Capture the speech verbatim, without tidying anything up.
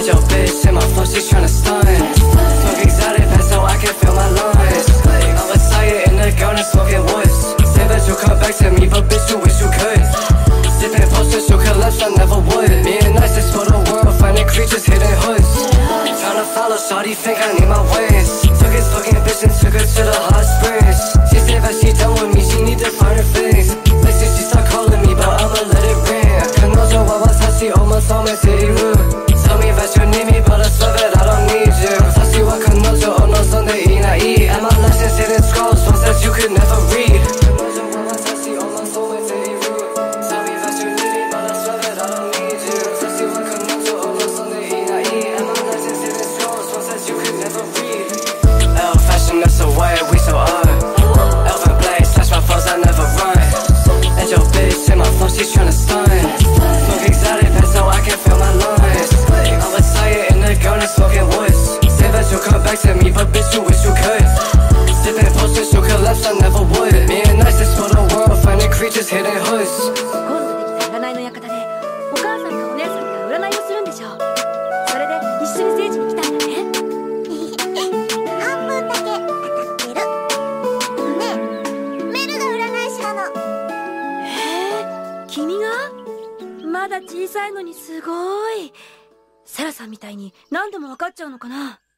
your bitch in my phone, she's tryna stun. Smoke exotic pen so I can feel my lungs. I'm excited in the garden smoking woods. Say that you'll come back to me, but bitch you wish you could. Sipping potions, you collapse, I never would. Being nice is for the world, finding creatures hidden hoods. Tryna follow, shawty think I need my ways. Took his fucking bitch and took her to the hot springs. She said that she done with me, she need to find her things. Like since she start calling me, but I'ma let it ring. Kanojo wa watashi o masome teiru. Tell me that you need me, but I swear that I don't need you. Watashi wa kanojo o nozonde inai. And my lessons hidden scrolls, ones that you could never read. Kanojo wa watashi o masome teiru. Tell me that you need me, but I swear that I don't need you. Watashi wa kanojo o nozonde inai. And my lessons hidden scrolls, ones that you could never read. L fashion, that's the way we so up. Elvin blade, slash my foes, I never run. And your bitch in my phone, she's tryna stun. Smoke exotic pen so I can feel my lungs. I'm excited in the garden smoking woods. Say that you'll come back to me, but bitch you wish you could. Sipping potions, you collapse, I never would. Being nice is for the world, finding creatures hidden hoods. 今度できた占いの館でお母さんかお姉さんが占いをするんでしょう。それで一緒に聖地に来たんだね。 半分だけ当たってる。ねえ、メルが占い師なの。 へえ、君が？まだ小さいのにすごい。サラさんみたいに何でも分かっちゃうのかな。